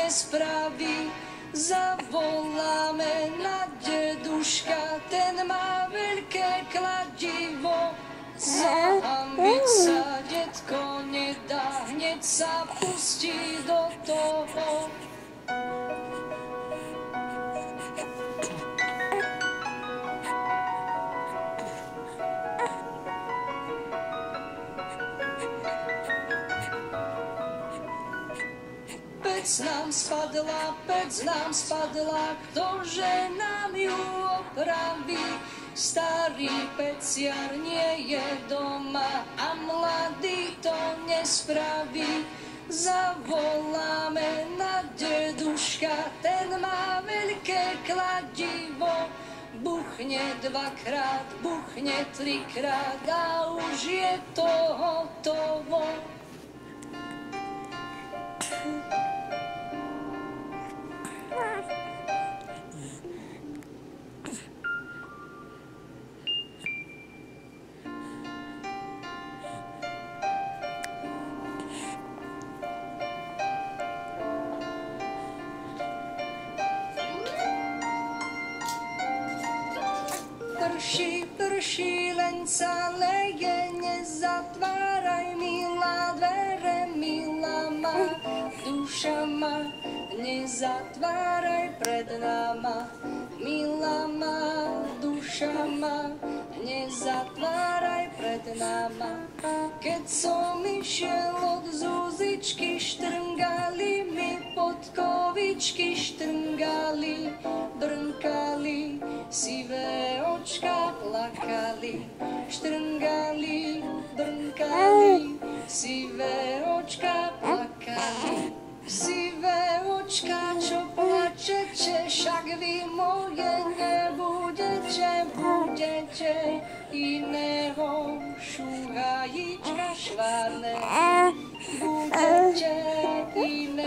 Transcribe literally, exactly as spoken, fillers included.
nespraví. Zavoláme na deduška, ten má veľké kladivo. Zahambiť sa detko nedá, hneď sa pustí do toho. Pec nám spadla, pec nám spadla, ktože nám ju opraví? Starý peciar nie je doma a mladý to nespraví. Zavoláme na deduška, ten má veľké kladivo. Buchne dvakrát, buchne trikrát a už je to hotovo. Prší, prší, len sa leje, nezatváraj, milá, dvere, milá ma, duša ma, nezatváraj pred náma, milá ma, duša ma, nezatváraj pred náma. Keď som išiel od Zuzičky, štrngali mi podkovičky, štrngali, brnkali, sivé očka plakali, štrngali, brnkali, sivé očka plakali. Sivé očka, čo plačete, však vy moje nebudete, budete iného šuhajíčka švárne, budete iného